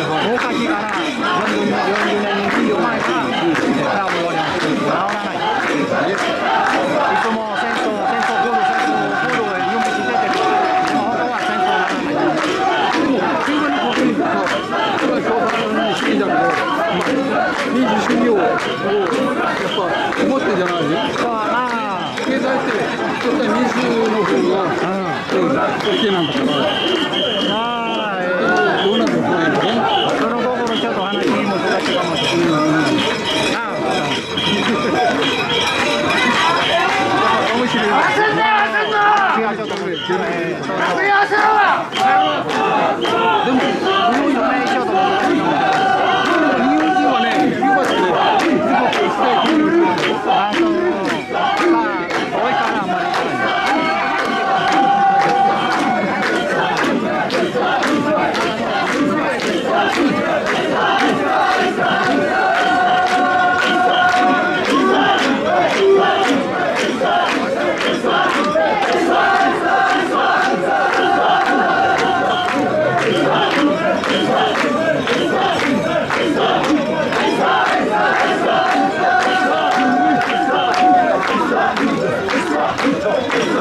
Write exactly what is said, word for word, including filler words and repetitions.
大垣からよんじゅうねん以上前からラブローリアン治らない。いつも戦争、戦争、ゴール、戦争、ゴールを準備してて、でも本当は戦争にならない。でも、本当にここに行くと、それは共産主義だけど、民主主義を、やっぱ思ってんじゃない？そうまあ、経済って絶対民主の方が、うん、OK なんだから。ああ、どうなんですかね。その心ちょっと話にも難しいかもしれない。ああ、面白い。違うちょっと無理。でも、日本の名称とか。日本人はね、キューバってね、すごくしたい国なんですよ。あの、まあ、遠いからあんまり行かない。Thank you.